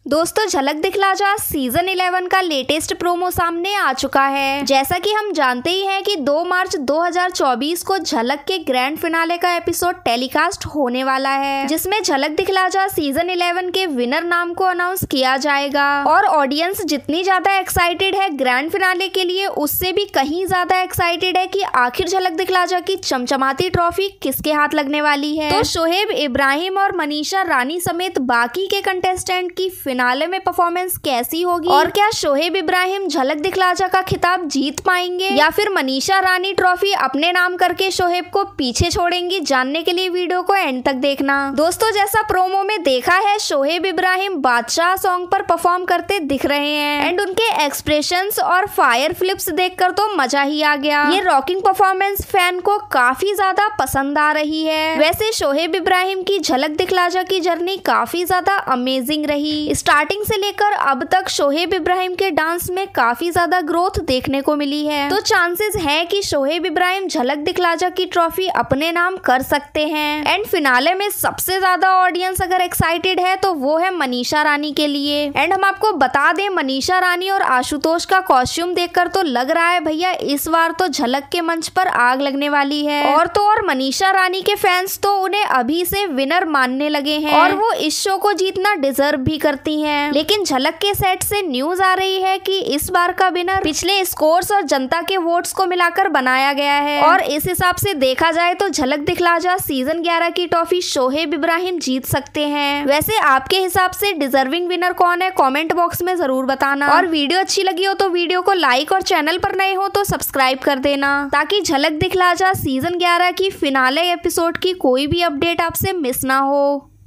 दोस्तों झलक दिखला जा सीजन 11 का लेटेस्ट प्रोमो सामने आ चुका है। जैसा कि हम जानते ही हैं कि 2 मार्च 2024 को झलक के ग्रैंड फिनाले का एपिसोड टेलीकास्ट होने वाला है, जिसमें झलक दिखला जा सीजन 11 के विनर नाम को अनाउंस किया जाएगा। और ऑडियंस जितनी ज्यादा एक्साइटेड है ग्रैंड फिनाले के लिए, उससे भी कहीं ज्यादा एक्साइटेड है कि आखिर झलक दिखला जा की चमचमाती ट्रॉफी किसके हाथ लगने वाली है। तो शोहेब इब्राहिम और मनीषा रानी समेत बाकी के कंटेस्टेंट की फिनाले में परफॉर्मेंस कैसी होगी, और क्या शोहेब इब्राहिम झलक दिखला जा का खिताब जीत पाएंगे या फिर मनीषा रानी ट्रॉफी अपने नाम करके शोहेब को पीछे छोड़ेंगी, जानने के लिए वीडियो को एंड तक देखना। दोस्तों जैसा प्रोमो में देखा है, शोहेब इब्राहिम बादशाह सॉन्ग पर परफॉर्म करते दिख रहे हैं एंड उनके एक्सप्रेशंस और फायर फ्लिप्स देखकर तो मजा ही आ गया। ये रॉकिंग परफॉर्मेंस फैन को काफी ज्यादा पसंद आ रही है। वैसे शोहेब इब्राहिम की झलक दिखला जा की जर्नी काफी ज्यादा अमेजिंग रही। स्टार्टिंग से लेकर अब तक शोहेब इब्राहिम के डांस में काफी ज्यादा ग्रोथ देखने को मिली है। तो चांसेस है कि शोहेब इब्राहिम झलक दिखला जा की ट्रॉफी अपने नाम कर सकते हैं। एंड फिनाले में सबसे ज्यादा ऑडियंस अगर एक्साइटेड है तो वो है मनीषा रानी के लिए। एंड हम आपको बता दें, मनीषा रानी और आशुतोष का कॉस्ट्यूम देखकर तो लग रहा है भैया इस बार तो झलक के मंच पर आग लगने वाली है। और तो और मनीषा रानी के फैंस तो उन्हें अभी से विनर मानने लगे हैं और वो इस शो को जीतना डिजर्व भी करती हैं। लेकिन झलक के सेट से न्यूज आ रही है कि इस बार का विनर पिछले स्कोर्स और जनता के वोट्स को मिलाकर बनाया गया है, और इस हिसाब से देखा जाए तो झलक दिखला जा सीजन 11 की ट्रॉफी शोहेब इब्राहिम जीत सकते हैं। वैसे आपके हिसाब से डिजर्विंग विनर कौन है, कमेंट बॉक्स में जरूर बताना। और वीडियो अच्छी लगी हो तो वीडियो को लाइक और चैनल पर नए हो तो सब्सक्राइब कर देना, ताकि झलक दिखला जा सीजन 11 की फिनाले एपिसोड की कोई भी अपडेट आपसे मिस ना हो।